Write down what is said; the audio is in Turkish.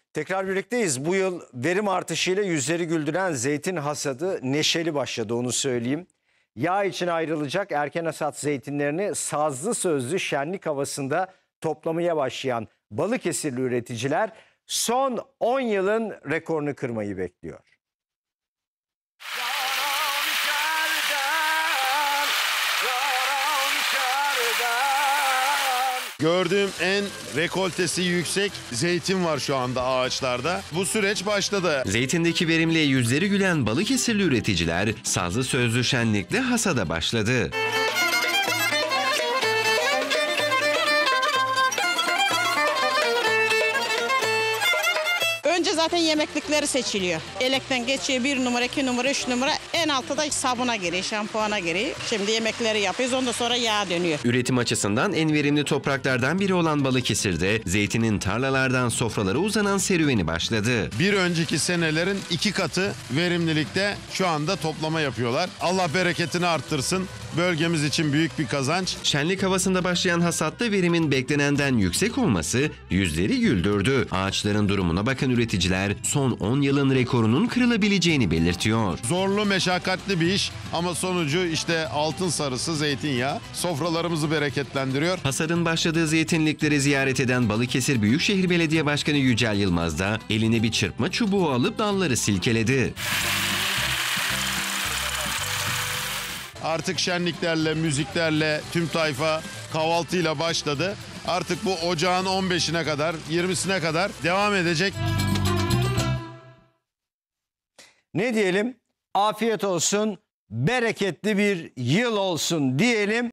Tekrar birlikteyiz. Bu yıl verim artışıyla yüzleri güldüren zeytin hasadı neşeli başladı, onu söyleyeyim. Yağ için ayrılacak erken hasat zeytinlerini sazlı sözlü şenlik havasında toplamaya başlayan Balıkesirli üreticiler son 10 yılın rekorunu kırmayı bekliyor. Gördüğüm en rekoltesi yüksek zeytin var şu anda ağaçlarda. Bu süreç başladı. Zeytindeki verimle yüzleri gülen Balıkesirli üreticiler sazlı sözlü şenlikle hasada başladı. Önce zaten yemeklikleri seçiliyor. Elekten geçiyor 1 numara, 2 numara, 3 numara. En altta da sabuna giriyor, şampuana giriyor. Şimdi yemekleri yapıyoruz, ondan sonra yağ dönüyor. Üretim açısından en verimli topraklardan biri olan Balıkesir'de zeytinin tarlalardan sofralara uzanan serüveni başladı. Bir önceki senelerin 2 katı verimlilikte şu anda toplama yapıyorlar. Allah bereketini arttırsın. Bölgemiz için büyük bir kazanç. Şenlik havasında başlayan hasatta verimin beklenenden yüksek olması yüzleri güldürdü. Ağaçların durumuna bakan üreticiler son 10 yılın rekorunun kırılabileceğini belirtiyor. Zorlu, meşakkatli bir iş ama sonucu işte altın sarısı zeytinyağı sofralarımızı bereketlendiriyor. Hasadın başladığı zeytinlikleri ziyaret eden Balıkesir Büyükşehir Belediye Başkanı Yücel Yılmaz da eline bir çırpma çubuğu alıp dalları silkeledi. Artık şenliklerle, müziklerle tüm tayfa kahvaltıyla başladı. Artık bu ocağın 15'ine kadar, 20'sine kadar devam edecek. Ne diyelim? Afiyet olsun, bereketli bir yıl olsun diyelim.